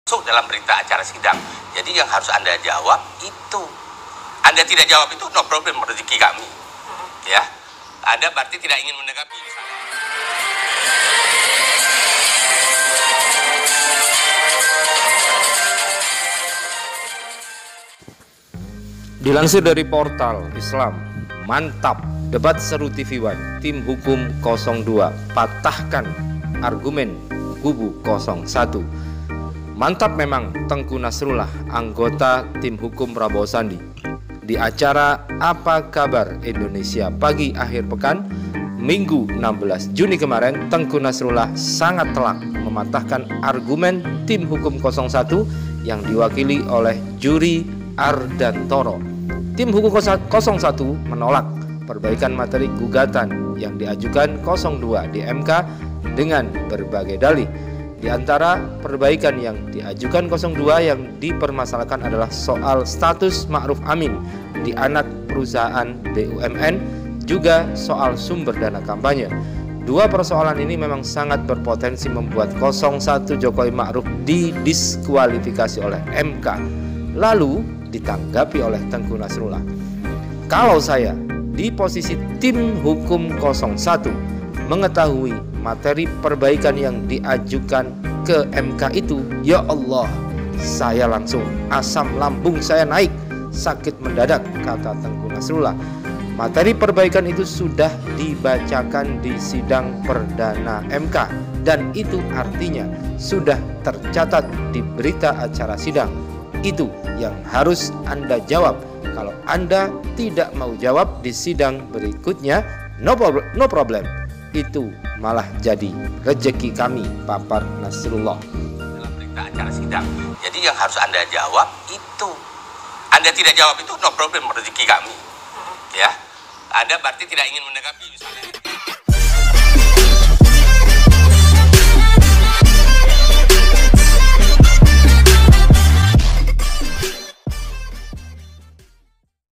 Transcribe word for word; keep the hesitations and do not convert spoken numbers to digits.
masuk dalam berita acara sidang. Jadi yang harus Anda jawab itu. Anda tidak jawab itu no problem, rezeki kami. Ya. Anda berarti tidak ingin menanggapi misalnya. Dilansir dari portal Islam, mantap, debat seru T V One, tim hukum nol dua patahkan argumen kubu nol satu. Mantap memang Tengku Nasrullah, anggota tim hukum Prabowo Sandi. Di acara Apa Kabar Indonesia Pagi Akhir Pekan, Minggu enam belas Juni kemarin, Tengku Nasrullah sangat telak mematahkan argumen tim hukum nol satu yang diwakili oleh Juri Ardantoro. Tim hukum nol satu menolak perbaikan materi gugatan yang diajukan nol dua di M K dengan berbagai dalih. Di antara perbaikan yang diajukan nol dua yang dipermasalahkan adalah soal status Ma'ruf Amin di anak perusahaan B U M N, juga soal sumber dana kampanye. Dua persoalan ini memang sangat berpotensi membuat nol satu Jokowi Ma'ruf didiskualifikasi oleh M K. Lalu ditanggapi oleh Tengku Nasrullah, kalau saya di posisi tim hukum nol satu mengetahui materi perbaikan yang diajukan ke M K itu, ya Allah, saya langsung asam lambung saya naik, sakit mendadak, kata Tengku Nasrullah. Materi perbaikan itu sudah dibacakan di sidang perdana M K dan itu artinya sudah tercatat di berita acara sidang. Itu yang harus Anda jawab. Kalau Anda tidak mau jawab di sidang berikutnya, no problem, no problem. Itu malah jadi rezeki kami, papar Nasrullah. Dalam berita acara sidang. Jadi yang harus Anda jawab itu. Anda tidak jawab itu no problem, rezeki kami. Ya. Anda berarti tidak ingin menanggapi misalnya.